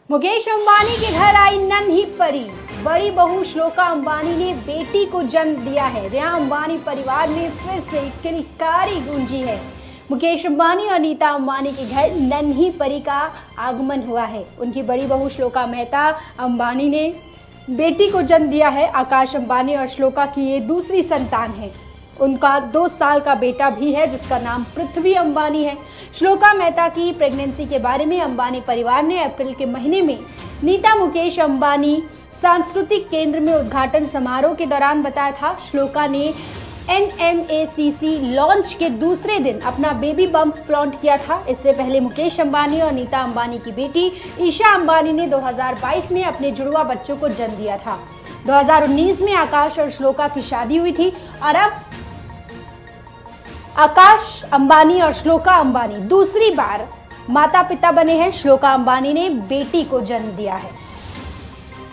मुकेश अंबानी के घर आई नन्ही परी। बड़ी बहू श्लोका अंबानी ने बेटी को जन्म दिया है। रिया अंबानी परिवार में फिर से किलकारी गूंजी है। मुकेश अंबानी और नीता अंबानी के घर नन्ही परी का आगमन हुआ है। उनकी बड़ी बहू श्लोका मेहता अंबानी ने बेटी को जन्म दिया है। आकाश अंबानी और श्लोका की ये दूसरी संतान है। उनका 2 साल का बेटा भी है जिसका नाम पृथ्वी अंबानी है। श्लोका मेहता की प्रेगनेंसी के बारे में अंबानी परिवार ने अप्रैल के महीने में नीता मुकेश अंबानी सांस्कृतिक केंद्र में उद्घाटन समारोह के दौरान बताया था। श्लोका ने NMACC लॉन्च के दूसरे दिन अपना बेबी बम्प फ्लॉन्ट किया था। इससे पहले मुकेश अंबानी और नीता अंबानी की बेटी ईशा अंबानी ने 2022 में अपने जुड़वा बच्चों को जन्म दिया था। 2019 में आकाश और श्लोका की शादी हुई थी और अब आकाश अंबानी और श्लोका अंबानी दूसरी बार माता पिता बने हैं। श्लोका अंबानी ने बेटी को जन्म दिया है।